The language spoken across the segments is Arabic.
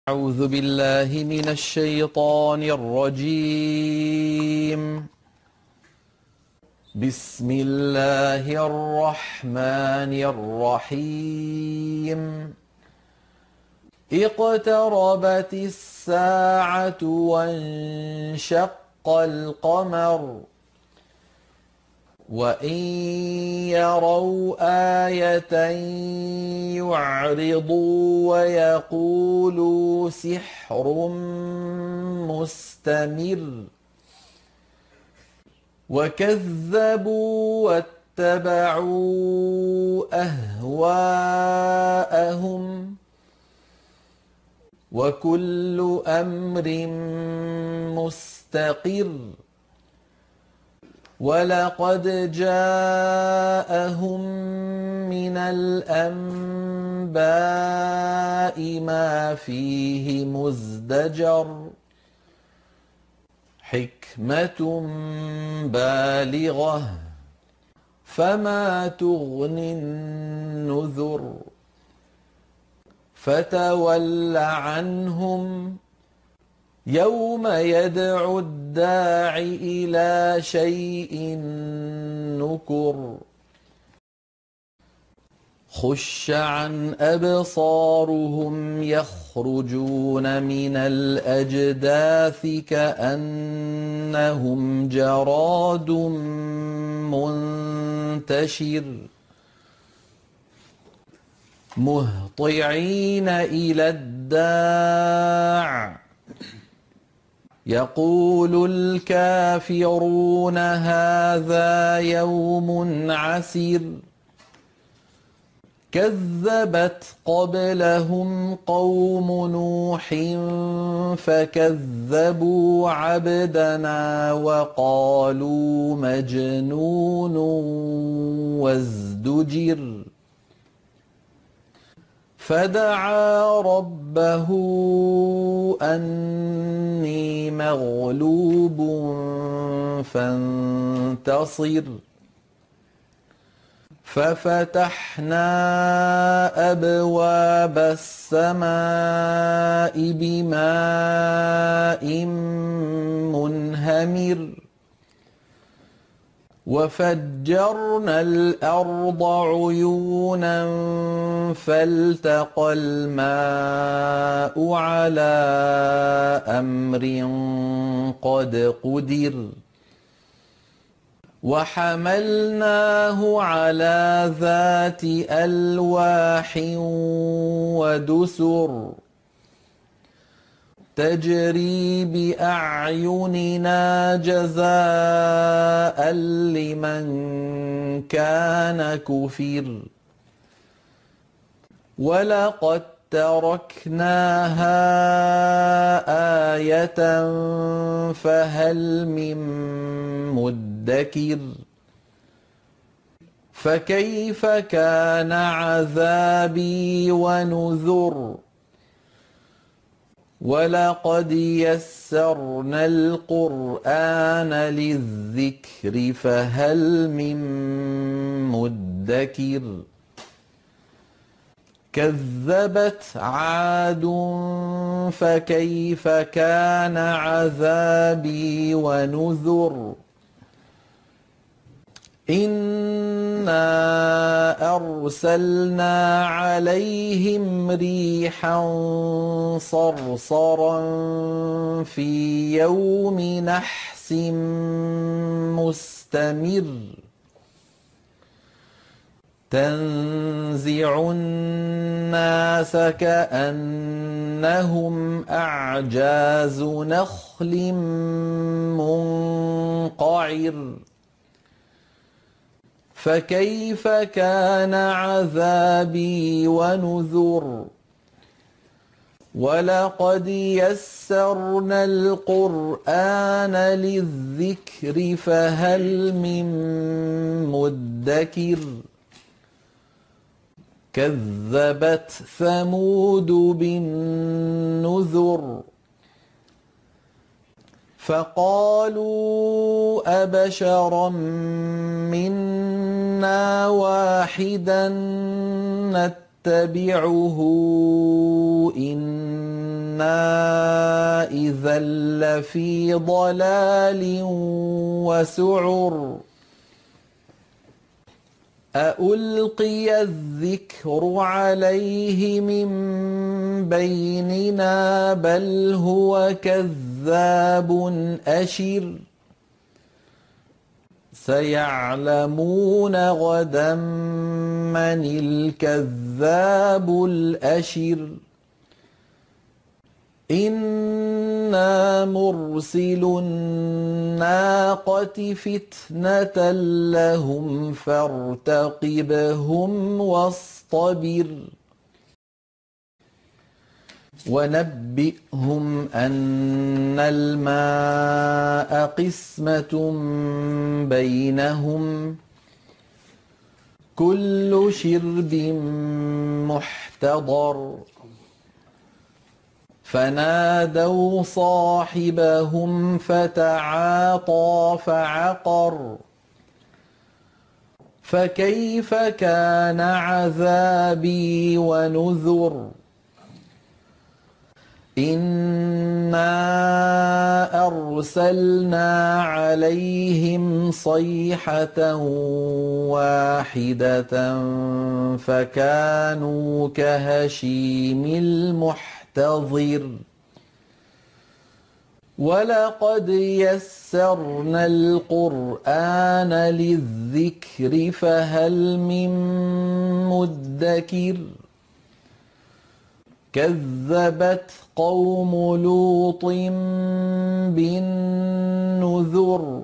أعوذ بالله من الشيطان الرجيم. بسم الله الرحمن الرحيم. اقتربت الساعة وانشق القمر وإن يروا آية يعرضوا ويقولوا سحر مستمر وكذبوا واتبعوا أهواءهم وكل أمر مستقر ولقد جاءهم من الأنباء ما فيه مزدجر حكمة بالغة فما تغني النذر فتول عنهم يوم يدعو الداع إلى شيء نكر خش عن أبصارهم يخرجون من الأجداث كأنهم جراد منتشر مهطعين إلى الداع يقول الكافرون هذا يوم عسير كذبت قبلهم قوم نوح فكذبوا عبدنا وقالوا مجنون وازدجر فدعا ربه أني مغلوب فانتصر ففتحنا أبواب السماء بماء منهمر وفجرنا الأرض عيونا فالتقى الماء على أمر قد قدر وحملناه على ذات ألواح ودسر تجري بأعيننا جزاء لمن كان كفر ولقد تركناها آية فهل من مدكر فكيف كان عذابي ونذر ولقد يسرنا القرآن للذكر فهل من مدكر كذبت عاد فكيف كان عذابي ونذر إنا أرسلنا عليهم ريحا صرصرا في يوم نحس مستمر تنزع الناس كأنهم أعجاز نخل منقعر فكيف كان عذابي ونذر ولقد يسرنا القرآن للذكر فهل من مدكر كذبت ثمود بالنذر فقالوا أبشرا منا واحدا نتبعه إنا إنا إذا لفي ضلال وسعر أألقي الذكر عليه من بيننا بل هو كذاب أشر سيعلمون غدا من الكذاب الأشر إنا مرسل الناقة فتنة لهم فارتقبهم واصطبر ونبئهم أن الماء قسمة بينهم كل شرب محتضر فنادوا صاحبهم فتعاطى فعقر فكيف كان عذابي ونذر إنا أرسلنا عليهم صيحة واحدة فكانوا كهشيم المحتضر ولقد يسرنا القرآن للذكر فهل من مدكر كذبت قوم لوط بالنذر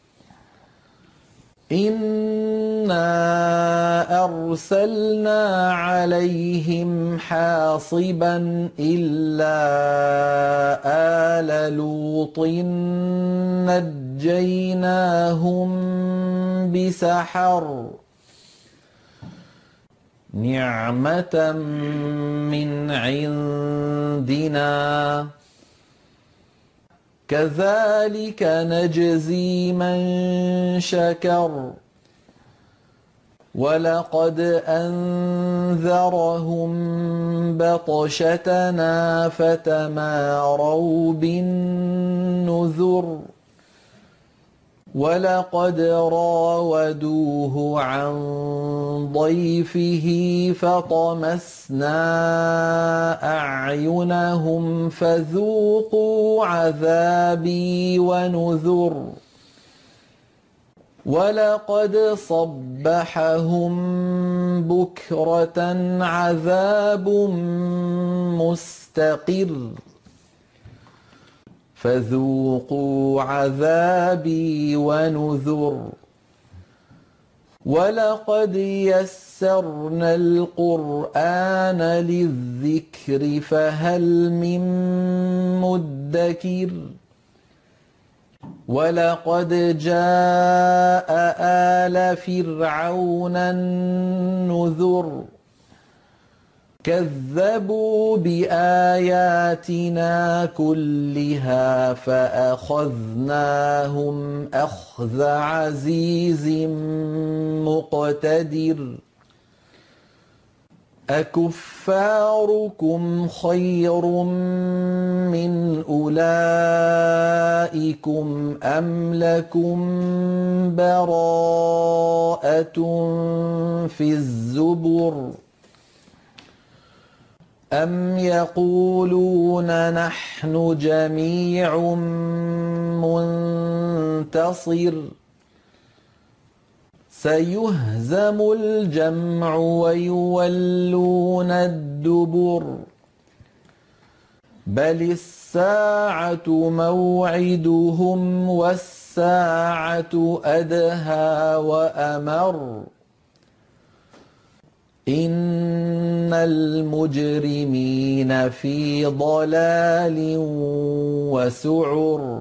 إنا أرسلنا عليهم حاصبا إلا آل لوط نجيناهم بسحر نعمة من عندنا كذلك نجزي من شكر ولقد أنذرهم بطشتنا فتماروا بالنذر ولقد راودوه عن ضيفه فطمسنا أعينهم فذوقوا عذابي ونذر ولقد صبحهم بكرة عذاب مستقر فذوقوا عذابي ونذر ولقد يسرنا القرآن للذكر فهل من مدكر ولقد جاء آل فرعون النذر كذبوا بآياتنا كلها فأخذناهم أخذ عزيز مقتدر أكفاركم خير من أولئكم أم لكم براءة في الزبر أم يقولون نحن جميع منتصر سيهزم الجمع ويولون الدبر بل الساعة موعدهم والساعة أدهى وأمر إن المجرمين في ضلال وسعر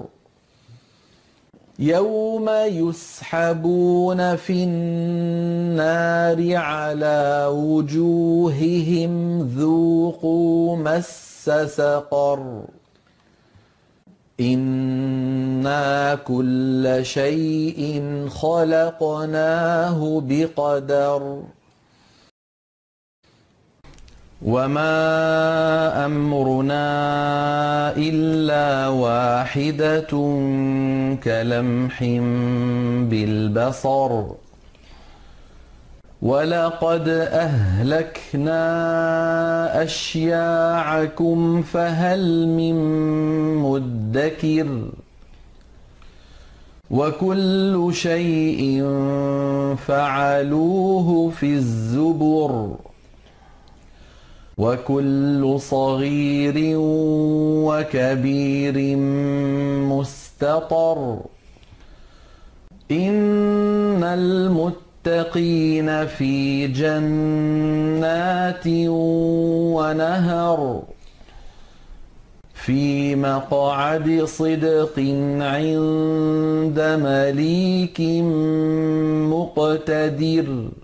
يوم يسحبون في النار على وجوههم ذوقوا مس سقر إنا كل شيء خلقناه بقدر وما أمرنا إلا واحدة كلمح بالبصر ولقد أهلكنا أشياعكم فهل من مدكر وكل شيء فعلوه في الزبر وكل صغير وكبير مستطر إن المتقين في جنات ونهر في مقعد صدق عند مليك مقتدر